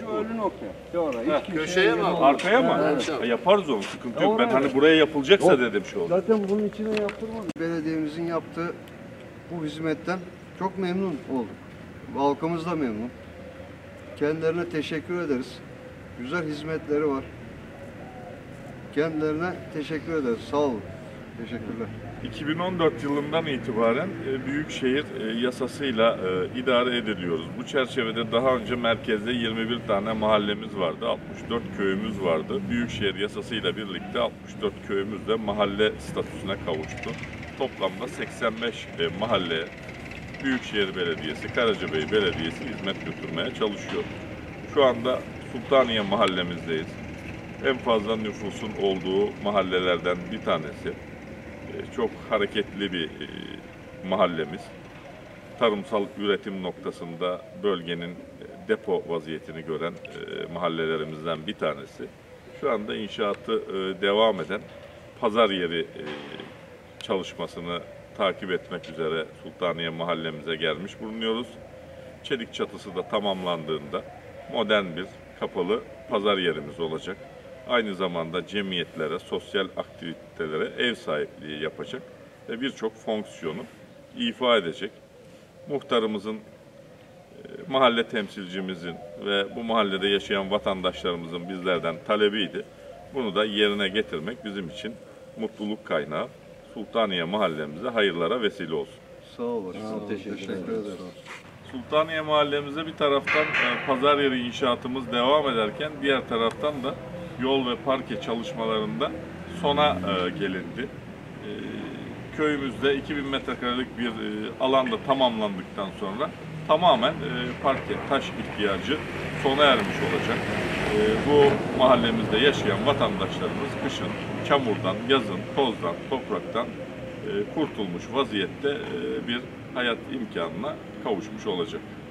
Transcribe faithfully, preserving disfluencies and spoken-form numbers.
Şu ölü nokta. Sonra hiç kimseye köşeye mi? yol- Arkaya mı? Evet. Ha, yaparız onu, sıkıntı yok. Ben Oraya. hani buraya yapılacaksa Yok. dedim şu oldu. Zaten bunun içine yaptırmadık. Belediyemizin yaptığı bu hizmetten çok memnun olduk. Halkımız da memnun. Kendilerine teşekkür ederiz. Güzel hizmetleri var. Kendilerine teşekkür ederiz. Sağ olun. Teşekkürler. iki bin on dört yılından itibaren e, Büyükşehir e, yasasıyla e, idare ediliyoruz. Bu çerçevede daha önce merkezde yirmi bir tane mahallemiz vardı, altmış dört köyümüz vardı. Büyükşehir yasasıyla birlikte altmış dört köyümüz de mahalle statüsüne kavuştu. Toplamda seksen beş e, mahalleye Büyükşehir Belediyesi, Karacabey Belediyesi hizmet götürmeye çalışıyor. Şu anda Sultaniye mahallemizdeyiz. En fazla nüfusun olduğu mahallelerden bir tanesi. Çok hareketli bir mahallemiz. Tarımsal üretim noktasında bölgenin depo vaziyetini gören mahallelerimizden bir tanesi. Şu anda inşaatı devam eden pazar yeri çalışmasını takip etmek üzere Sultaniye mahallemize gelmiş bulunuyoruz. Çelik çatısı da tamamlandığında modern bir kapalı pazar yerimiz olacak. Aynı zamanda cemiyetlere, sosyal aktivitelere ev sahipliği yapacak ve birçok fonksiyonu ifa edecek. Muhtarımızın, mahalle temsilcimizin ve bu mahallede yaşayan vatandaşlarımızın bizlerden talebiydi. Bunu da yerine getirmek bizim için mutluluk kaynağı. Sultaniye mahallemize hayırlara vesile olsun. Sağ olun. Teşekkür, teşekkür ederiz. Sultaniye mahallemize bir taraftan e, pazar yeri inşaatımız devam ederken diğer taraftan da yol ve parke çalışmalarında sona e, gelindi. E, köyümüzde iki bin metrekarelik bir e, alanda tamamlandıktan sonra tamamen e, parke, taş ihtiyacı sona ermiş olacak. E, bu mahallemizde yaşayan vatandaşlarımız kışın çamurdan, yazın tozdan, topraktan e, kurtulmuş vaziyette e, bir hayat imkanına kavuşmuş olacak.